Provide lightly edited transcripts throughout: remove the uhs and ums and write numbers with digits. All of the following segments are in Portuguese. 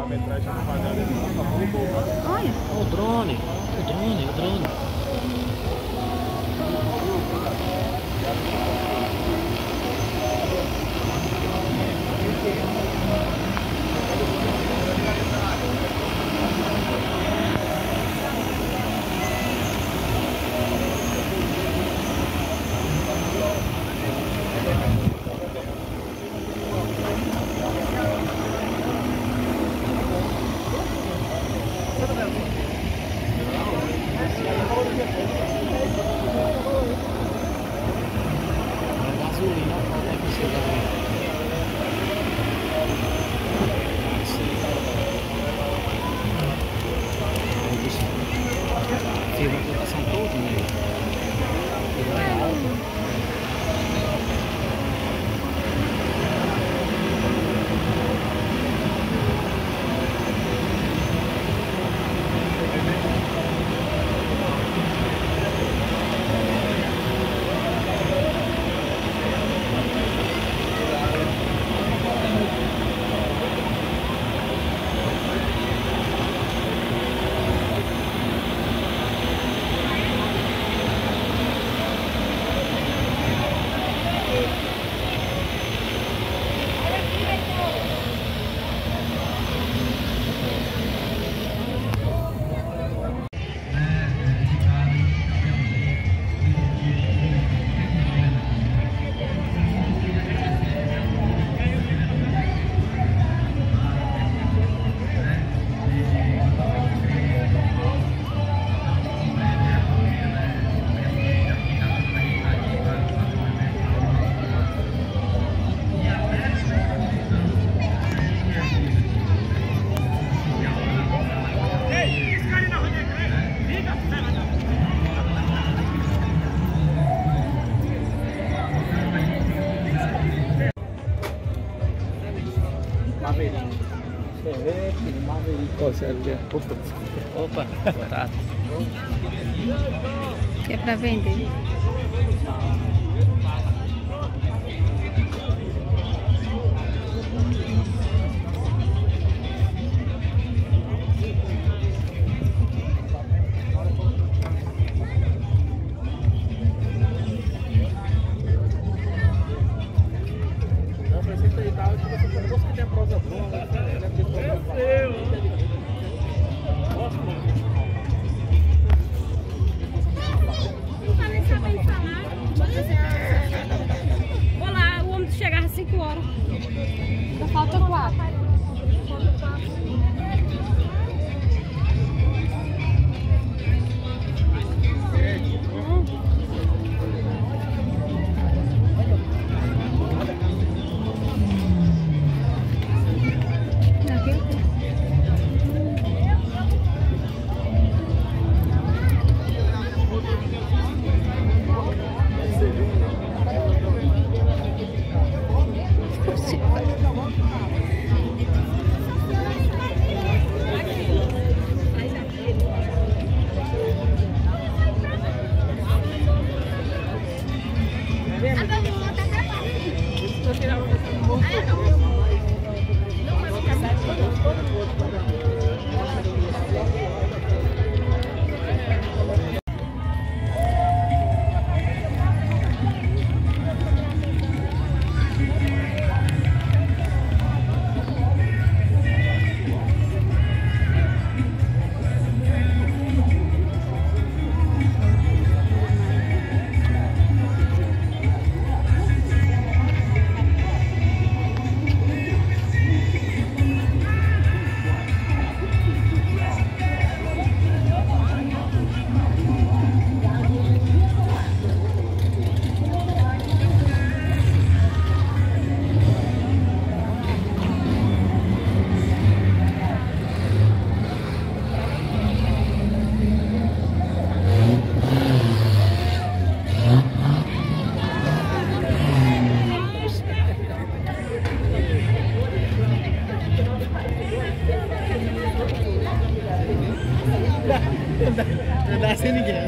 Olha. O drone. O drone, o drone. Opa, boa tarde. Que é pra vender. Olá, o ônibus chegava às 5 horas. Só falta 4. Não dá sem ninguém.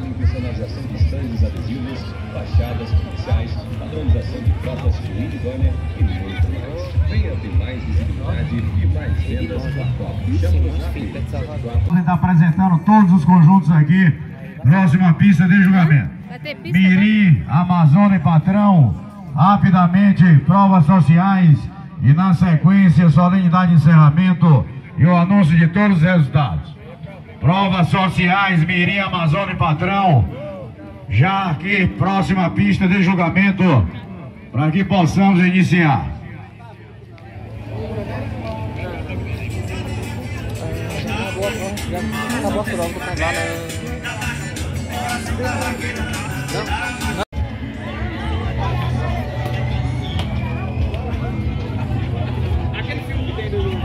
em personalização de estandes adesivos, fachadas comerciais, padronização de fotos de Willy e muito mais. Venha ter mais visibilidade e mais vendas com a Copa. Chama no Zap. Vamos estar apresentando todos os conjuntos aqui. Próxima pista de julgamento. Vai ter pista Mirim, Amazônia e Patrão. Rapidamente, provas sociais. E na sequência, solenidade de encerramento e o anúncio de todos os resultados. Provas sociais, Mirim, Amazônia e Patrão. Já aqui, próxima pista de julgamento, para que possamos iniciar. Já acabou a prova do cavalo. Aquele filme que tem do...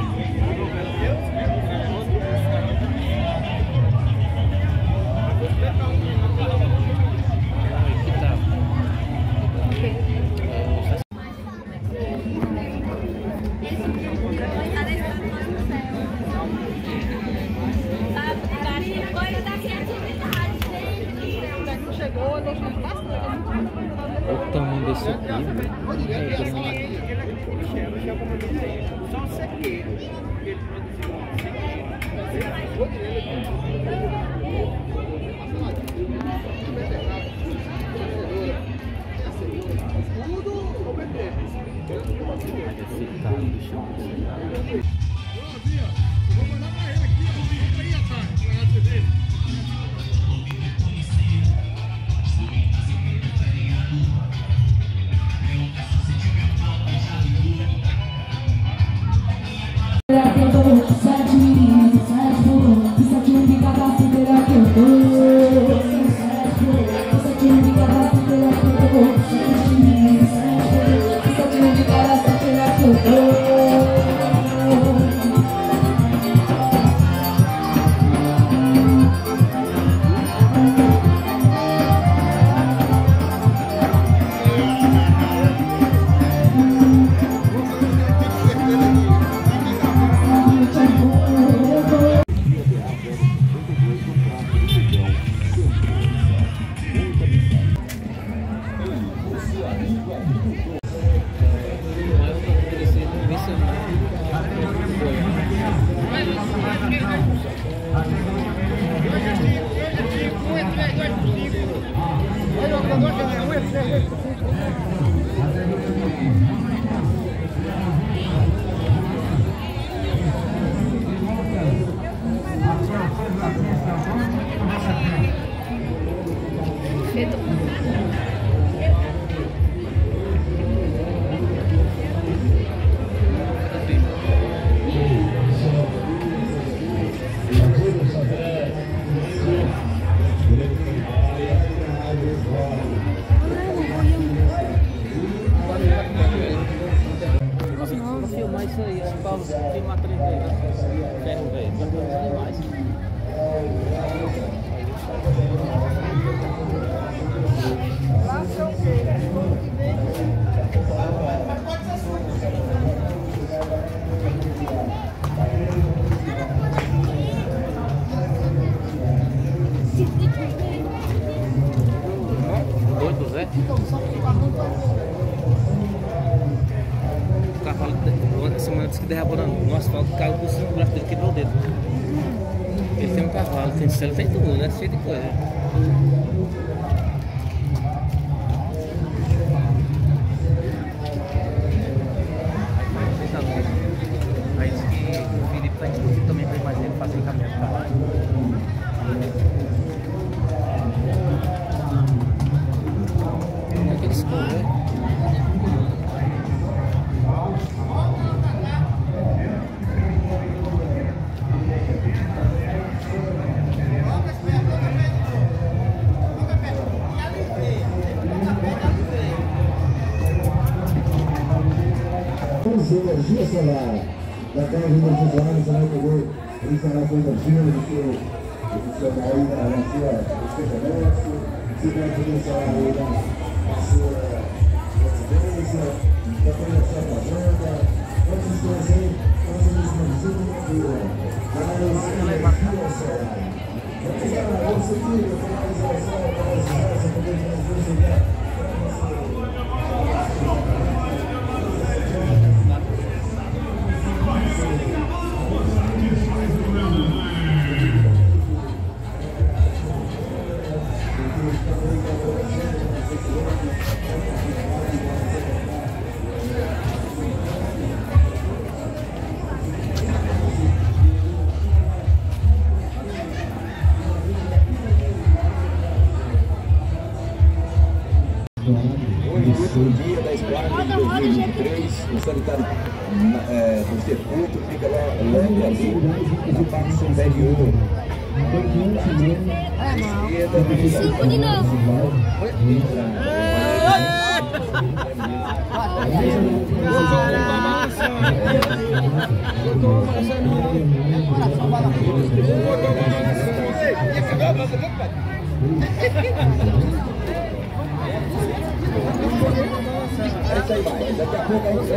Olha o tamanho desse aqui, O cavalo, uma semana antes que derrubou no asfalto, caiu por cima do braço dele, quebrou o dedo. Ele tem um cavalo, tem cela, tem tudo, né? Cheio de coisa. Aí disse que o Felipe está discutindo também para mais ele fazer encaminhamento do cavalo. Aquele escuro, né? Energia solar da Câmara de Usuários, você vai poder instalar com energia do seu profissional aí na sua especialidade, você vai poder instalar aí na sua residência, vai poder a sua fazenda, quantas coisas aí, quantas coisas de energia, mas energia solar. O dia da esquadra de 2023, o sanitário do circuito fica logo ali na parte superior. Cinco de novo. Daqui a pouco aí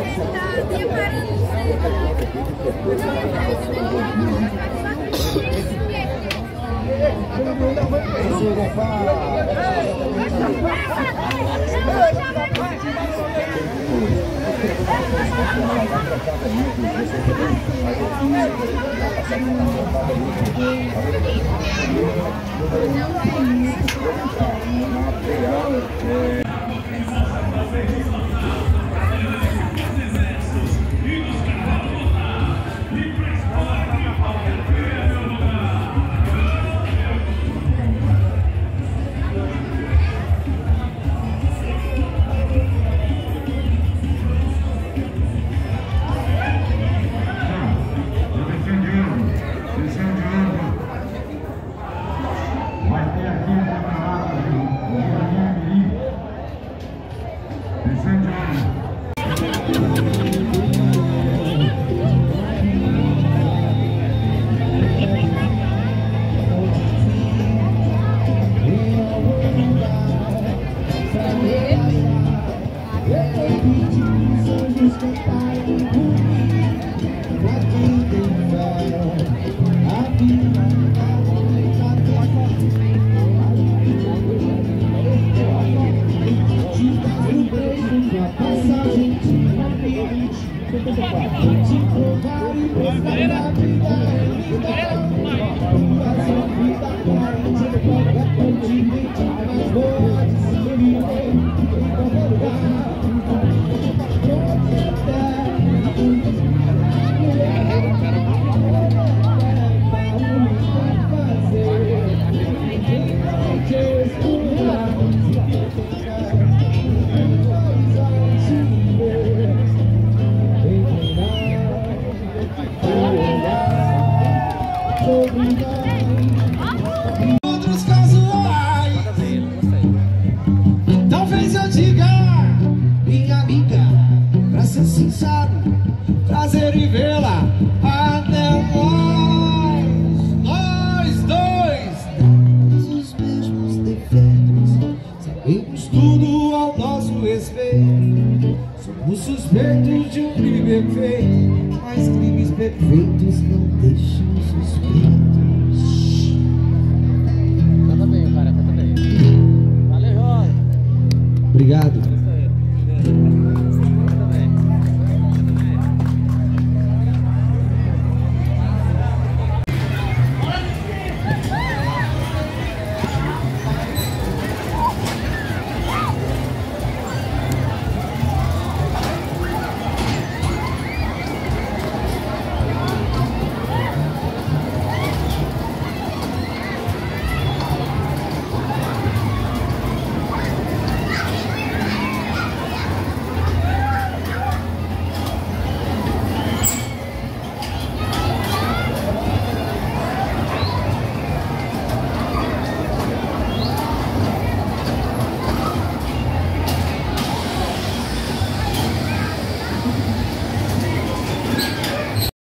Outros casuais. Talvez eu diga, minha amiga, pra ser sincero, prazer em vê-la até nós dois temos os mesmos defeitos, sabemos tudo ao nosso respeito, somos suspeitos de um crime perfeito, mas crimes perfeitos não deixam suspeitos. Canta bem, cara, canta bem. Valeu, Jorge. Obrigado.